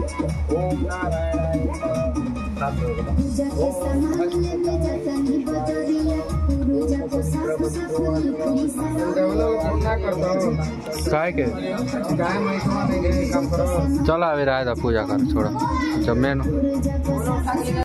ओम नारायण काय के चल आवे रहा था पूजा कर छोड़ा जब मैं